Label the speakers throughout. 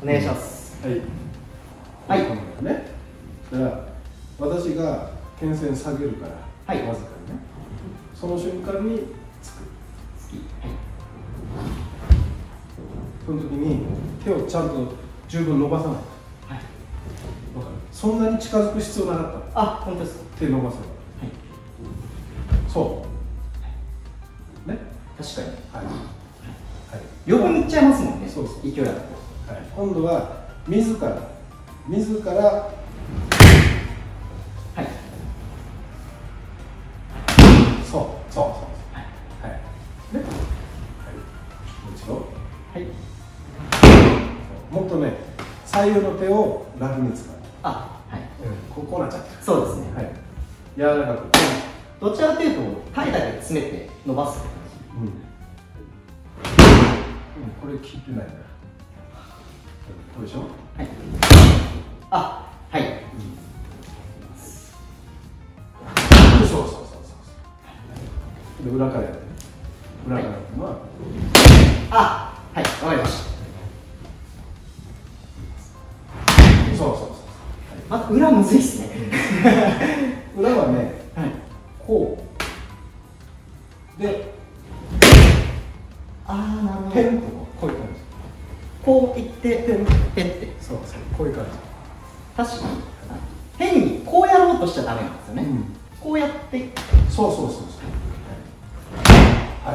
Speaker 1: お願いします。
Speaker 2: はい。はい。ね。だから私が剣線下げるから、はい、わずかにね。その瞬間につく。その時に手をちゃんと十分伸ばさない。はい。そんなに近づく必要なかった。
Speaker 1: あ、本当ですか。
Speaker 2: 手伸ばせば。はい。そう。ね。
Speaker 1: 確かに。はい。
Speaker 2: 余
Speaker 1: 分いっちゃいますもんね。
Speaker 2: そうそう。
Speaker 1: 勢いだと。はい。
Speaker 2: 今度は自ら。はい。そう。はい。ね。はい。もう一度。はい。もっとね、左右の手を楽に使う。あ、はい。こうなっちゃった。そうですね。はい。柔らかく。
Speaker 1: どちらかというと、タイだけ詰めて伸ばすって感
Speaker 2: じ。これ切ってないな。これでしょ。はい。あ、はい。そう。で、裏からやって。裏からやってのは。
Speaker 1: あ、はい、わかりました。
Speaker 2: そう。
Speaker 1: また裏むずいっすね。
Speaker 2: 裏はね、こう。で、
Speaker 1: なるほど。
Speaker 2: ペンとこういう感じ。
Speaker 1: こういって、ペンって。
Speaker 2: そう、こういう感じ。
Speaker 1: 確かに。変にこうやろうとしちゃダメなんですよね。こうやって。
Speaker 2: そう。はい。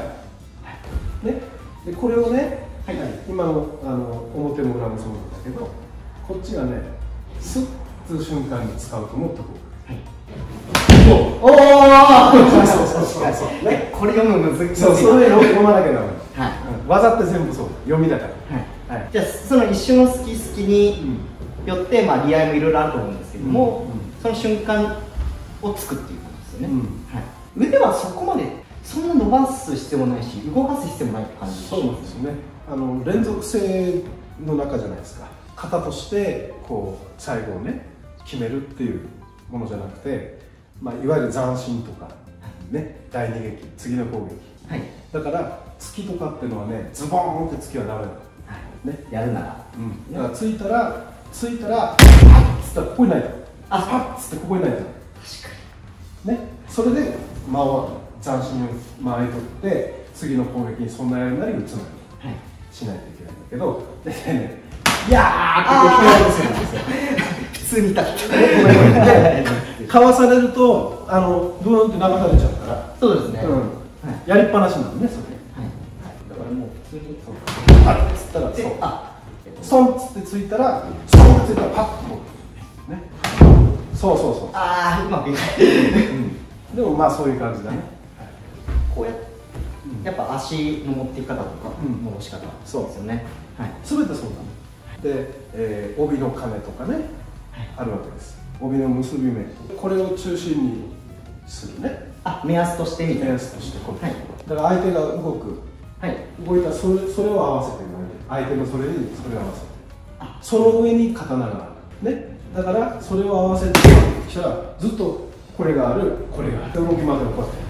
Speaker 2: ね。で、これをね、今の表も裏もそうなんだけど、こっちがね、スッという瞬間に使うともっとこう。そう。おお。そう。
Speaker 1: ね、これ読むの難しい。
Speaker 2: そう、それ読まなきゃダメ。はい。技って全部そう。読みだから。
Speaker 1: はい。じゃあその一瞬の隙によってまあ利合いもいろいろあると思うんですけども、その瞬間をつくっていうことですよね。はい。腕はそこまでそんな伸ばす必要もないし、動かす必要もないって感じ。
Speaker 2: そうなんですよね。連続性の中じゃないですか。型としてこう最後をね決めるっていうものじゃなくて、まあいわゆる斬新とかね、第二撃、次の攻撃。はい。だから突きとかっていうのはね、ズボーンって突きはダメだ。
Speaker 1: ね、やるなら。
Speaker 2: だからついたら、パッつったらここにないと。パッつってここにないと。確かに。ね、それで間を斬新に間合い取って次の攻撃に備えるなり打つなりしないといけないんだけど、でね、いやーってこうやるんですよ。
Speaker 1: 普通にいた。
Speaker 2: かわされるとブーンって流されちゃうから。
Speaker 1: そうですね。
Speaker 2: やりっぱなしなのね、それ。だからもう普通にパッつったらそう。ソンっつってついたら、ソンってついたらパッとこう。ね。そう。
Speaker 1: うまくいかない。
Speaker 2: でもまあそういう感じだね。
Speaker 1: こうやってやっぱ足の持っていき方とか戻し方そうですよね。
Speaker 2: すべてそうだね。で、帯の金とかね、あるわけです。帯の結び目、これを中心にするね。
Speaker 1: 目安としてみたいな。
Speaker 2: 目安としてこれ。だから相手が動く。動いたらそれを合わせて相手のそれにそれを合わせて。その上に刀がある。ね。だからそれを合わせてきたらずっとこれがある、これがある。動きまで起こって。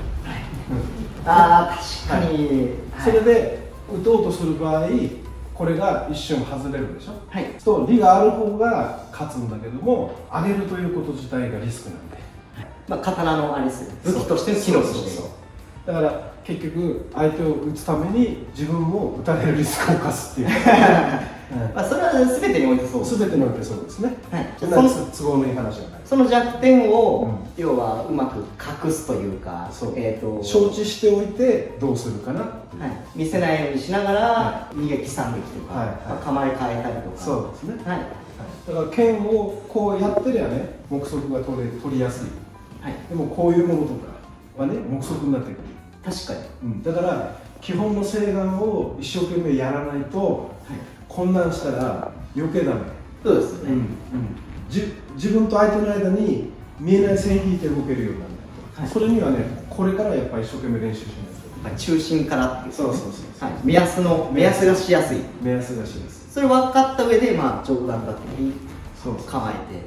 Speaker 1: 確かに。
Speaker 2: それで打とうとする場合、これが一瞬外れるでしょ。と利がある方が勝つんだけども、上げるということ自体がリスクなんで。
Speaker 1: 刀のあれですよ。武器としての機能として。
Speaker 2: だから結局相手を打つために自分も打たれるリスクを冒すっていう。
Speaker 1: それは全てにおいてそうです。
Speaker 2: 全てにおいてそうですね。そんな都合のいい話じゃない。
Speaker 1: その弱点を要はうまく隠すというか、
Speaker 2: 承知しておいてどうするかな。
Speaker 1: 見せないようにしながら二撃三撃とか構え変えたりとか。
Speaker 2: そうですね。だから剣をこうやってりゃね、目測が取りやすい。でもこういうものとかはね、目測になってくる。
Speaker 1: 確かに。
Speaker 2: だから基本の正眼を一生懸命やらないと、混乱したら余計ダメ。
Speaker 1: そうですね。
Speaker 2: 自分と相手の間に見えない線引いて動けるようになる。それにはね、これからやっぱり一生懸命練習しないと。
Speaker 1: 中心からっていう。
Speaker 2: そう。
Speaker 1: 目安がしやすい。
Speaker 2: 目安がしやすい。
Speaker 1: それ分かった上で、まあ上段だったり構えて。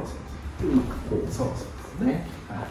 Speaker 1: そうね。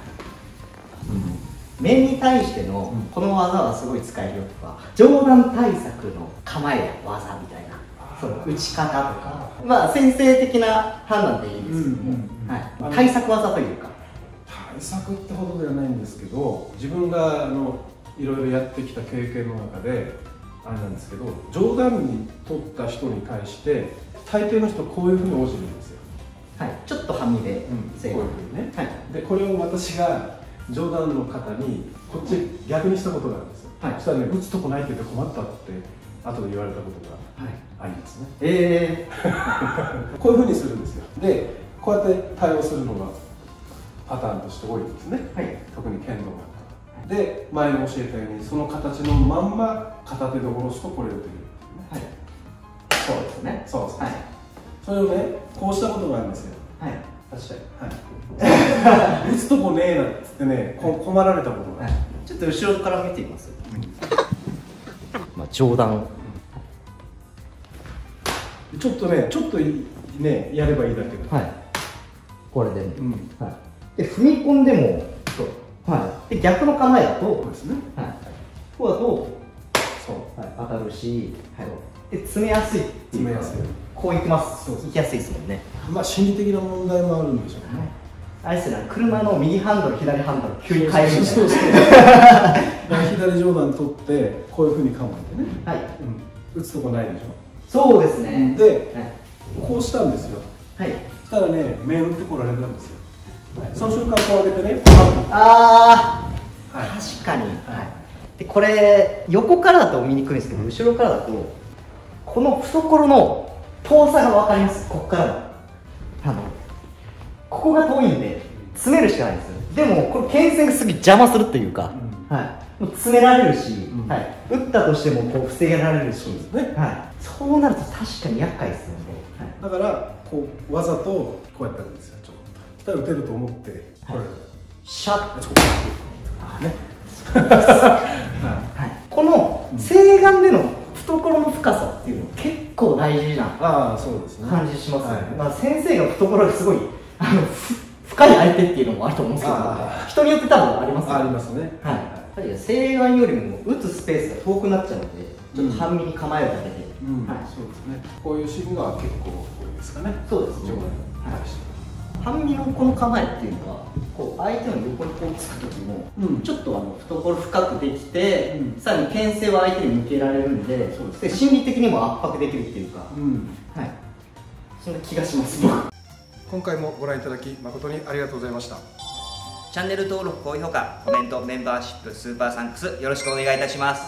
Speaker 1: 面に対してのこの技はすごい使えるよとか、上段対策の構えや技みたいな、 その打ち方とか、まあ先生的な判断でいいんですけども、対策技というか。
Speaker 2: 対策ってほどではないんですけど、自分がいろいろやってきた経験の中であれなんですけど、冗談に取った人に対して大抵の人こういうふうに応じるんですよ。
Speaker 1: はい、ちょっと半身で、こ
Speaker 2: ういうふうにね。はい、でこれを私が冗談の方にこっち逆にしたことがあるんですよ。はい、そしたらね、打つとこないって言って困ったって後で言われたことがありますね。こういうふうにするんですよ。でこうやって対応するのがパターンとして多いんですね。はい、特に剣道なんかで、前に教えたようにその形のまんま片手で下ろすとこれを打てる。
Speaker 1: はい、そうですね。
Speaker 2: そうですね。はい、それをね、こうしたことがあるんですよ。
Speaker 1: はい、確か
Speaker 2: に。はい。打つとこねえなっつってね、困られたことが。
Speaker 1: ちょっと後ろから見てみます。まあ上段。
Speaker 2: ちょっとね、やればいいだけど。はい。
Speaker 1: これでね。はい。で踏み込んでも、はい。で逆の構えだと、
Speaker 2: そうですね。はい。
Speaker 1: こうだと、そう、当たるし、はい。で詰めやすい。
Speaker 2: 詰めやすい。
Speaker 1: こういきます。いきやすいですもんね。
Speaker 2: まあ心理的な問題もあるんでしょうね。
Speaker 1: あれですね、車の右ハンドル、左ハンドル、急に変えるみたいな。そうそう。
Speaker 2: 左上段取って、こういうふうに構えてね。はい。打つとこないでしょ。
Speaker 1: そうですね。
Speaker 2: で、こうしたんですよ。はい。そしたらね、面打ってこられたんですよ。その瞬間、こう上げてね。
Speaker 1: ああ、確かに。で、これ、横からだと見にくいんですけど、後ろからだと、この懐の遠さが分かります、ここからの。ここが遠いんで、詰めるしかないんですよ。でも、これ、剣線がすぐ邪魔するっていうか、もう詰められるし、打ったとしてもこう防げられるし、そうなると確かに厄介ですよね。
Speaker 2: だから、こう、わざとこうやってやるんですよ、ちょっと。そしたら打てると思って、これ、
Speaker 1: シャッと。この正眼での懐の深さっていうのは結構大事な感じします。先生が懐がすごい深い相手っていうのもあると思うんですけど、人によって多分ありますね。
Speaker 2: ありますね。
Speaker 1: はい。正眼よりも打つスペースが遠くなっちゃうので、ちょっと半身に構えるだけで。
Speaker 2: そうですね。こういうシーンが結構多いですかね。
Speaker 1: そうですね。半身のこの構えっていうのは、こう相手の横にこうつく時も、ちょっと懐深くできて、さらに牽制は相手に向けられるんで、心理的にも圧迫できるっていうか、はい、そんな気がします。
Speaker 2: 今回もご覧いただき誠にありがとうございました。
Speaker 3: チャンネル登録、高評価、コメント、メンバーシップ、スーパーサンクスよろしくお願いいたします。